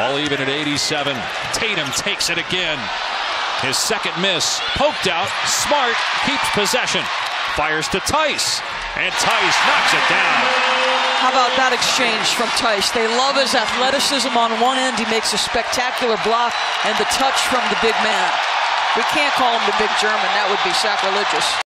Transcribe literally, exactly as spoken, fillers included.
All even at eighty-seven. Tatum takes it again. His second miss. Poked out. Smart keeps possession. Fires to Theis. And Theis knocks it down. How about that exchange from Theis? They love his athleticism on one end. He makes a spectacular block, and the touch from the big man. We can't call him the big German. That would be sacrilegious.